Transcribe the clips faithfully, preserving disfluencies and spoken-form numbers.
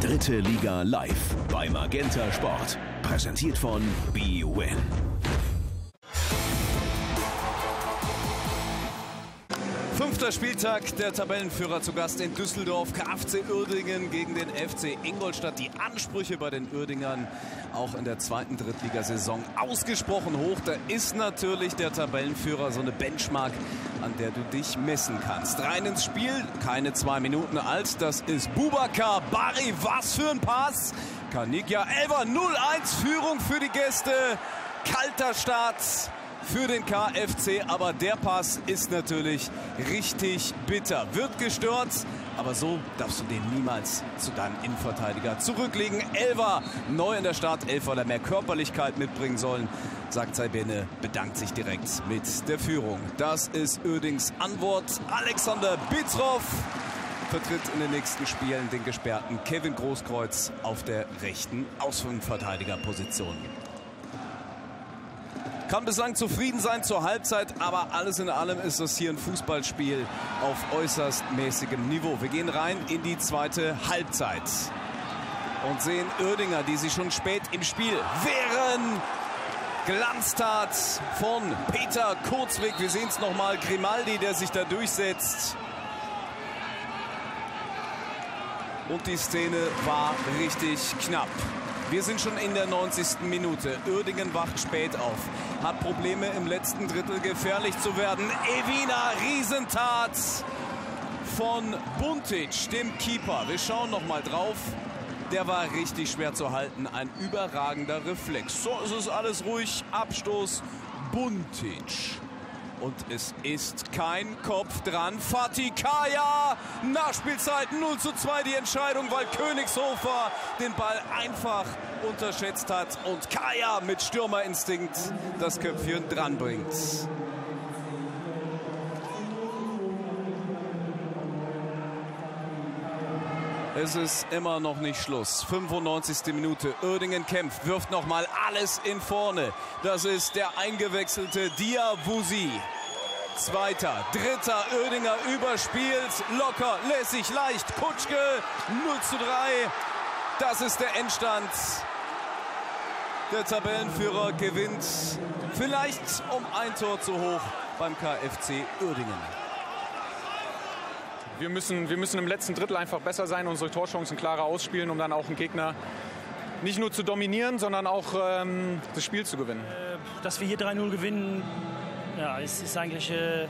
dritte Liga live bei Magenta Sport. Präsentiert von bwin. Fünfter Spieltag, der Tabellenführer zu Gast in Düsseldorf. K F C Uerdingen gegen den F C Ingolstadt. Die Ansprüche bei den Uerdingern auch in der zweiten Drittligasaison ausgesprochen hoch. Da ist natürlich der Tabellenführer so eine Benchmark, an der du dich messen kannst. Rein ins Spiel, keine zwei Minuten alt. Das ist Boubacar Bari. Was für ein Pass! Kanigya Elfer, null eins Führung für die Gäste. Kalter Start für den K F C, aber der Pass ist natürlich richtig bitter. Wird gestört, aber so darfst du den niemals zu deinem Innenverteidiger zurücklegen. Elfer neu in der Startelf, weil er mehr Körperlichkeit mitbringen sollen, sagt Saibene, bedankt sich direkt mit der Führung. Das ist Uerdings Antwort. Alexander Bitrov vertritt in den nächsten Spielen den gesperrten Kevin Großkreuz auf der rechten Außenverteidigerposition. Kann bislang zufrieden sein zur Halbzeit, aber alles in allem ist das hier ein Fußballspiel auf äußerst mäßigem Niveau. Wir gehen rein in die zweite Halbzeit und sehen Uerdinger, die sich schon spät im Spiel wehren. Glanztat von Peter Kurzweg. Wir sehen es nochmal, Grimaldi, der sich da durchsetzt. Und die Szene war richtig knapp. Wir sind schon in der neunzigsten Minute. Uerdingen wacht spät auf, hat Probleme im letzten Drittel gefährlich zu werden. Evina, Riesentat von Buntic, dem Keeper. Wir schauen noch mal drauf. Der war richtig schwer zu halten. Ein überragender Reflex. So ist es alles ruhig. Abstoß Buntic. Und es ist kein Kopf dran. Fatih Kaya, Nachspielzeit null zu zwei die Entscheidung, weil Königshofer den Ball einfach unterschätzt hat und Kaya mit Stürmerinstinkt das Köpfchen dranbringt. Es ist immer noch nicht Schluss. fünfundneunzigste Minute. Uerdingen kämpft, wirft noch mal alles in vorne. Das ist der eingewechselte Diawusi. Zweiter, dritter Uerdinger überspielt. Locker, lässig, leicht. Kutschke, null zu drei. Das ist der Endstand. Der Tabellenführer gewinnt vielleicht um ein Tor zu hoch beim K F C Uerdingen. Wir müssen, wir müssen im letzten Drittel einfach besser sein, unsere Torchancen klarer ausspielen, um dann auch einen Gegner nicht nur zu dominieren, sondern auch ähm, das Spiel zu gewinnen. Äh, dass wir hier drei null gewinnen, ja, ist, ist eigentlich... Äh, ja.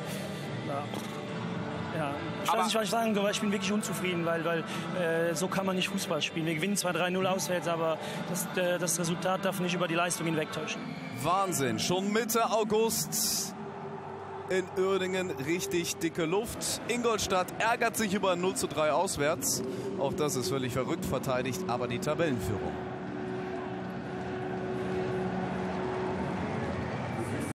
Ja. Ich weiß nicht, was ich sagen soll, aber ich bin wirklich unzufrieden, weil, weil äh, so kann man nicht Fußball spielen. Wir gewinnen zwar drei null auswärts, aber das, äh, das Resultat darf nicht über die Leistung hinwegtäuschen. Wahnsinn, schon Mitte August in Uerdingen richtig dicke Luft. Ingolstadt ärgert sich über null zu drei auswärts. Auch das ist völlig verrückt verteidigt, aber die Tabellenführung.